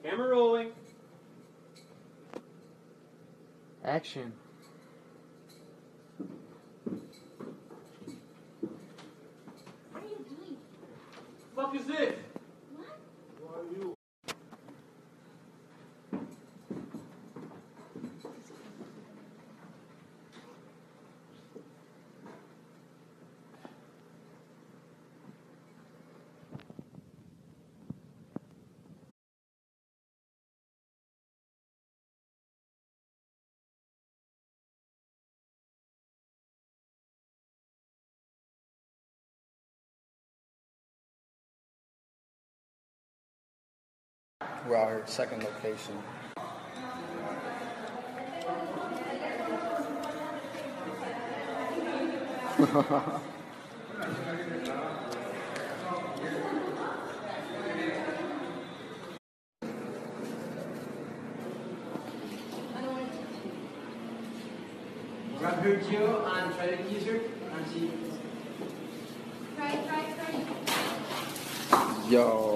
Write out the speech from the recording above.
Camera rolling. Action. What are you doing? Fuck is this? What? Who are you? We're out here at second location. Rubber Joe and try to user and see. Right. Yo.